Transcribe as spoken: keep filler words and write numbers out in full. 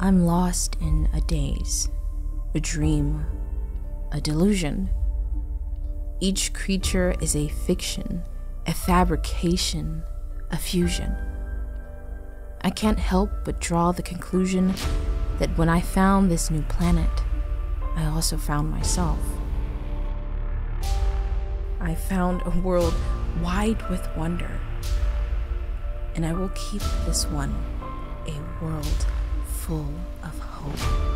I'm lost in a daze, a dream, a delusion. Each creature is a fiction, a fabrication, a fusion. I can't help but draw the conclusion that when I found this new planet, I also found myself. I found a world wide with wonder, and I will keep this one a world full of hope.